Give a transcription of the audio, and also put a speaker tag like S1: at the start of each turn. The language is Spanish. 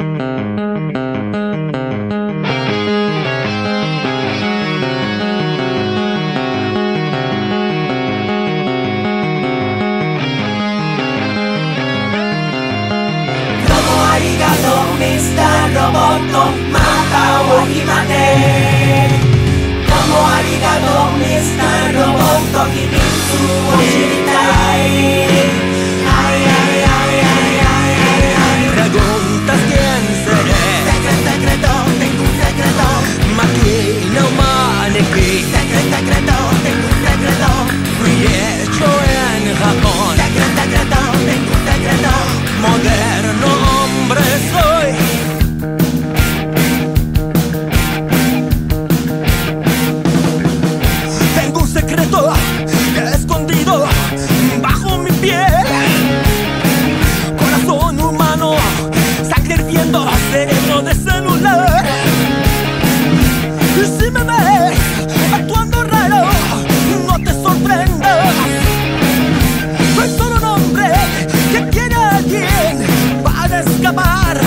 S1: Mr. Roboto, mata wa himane. Domo arigato, Mr. Roboto, kimitsu wo shiritai. Ay, ay, ay, ay, ay, ay, ay.
S2: Preguntas quién seré.
S1: Secreto, tengo un secreto.
S2: Máquina humana aquí.
S1: Secreto, tengo un secreto.
S2: Fui hecho en Japón.
S1: Secreto, tengo un secreto.
S2: Moderno hombre soy. Tengo un secreto escondido bajo mi piel. Corazón humano, sangre hirviendo, cerebro de celular. Y si me ves actuando raro, no te sorprendas. Soy solo un hombre que tiene a alguien para escapar.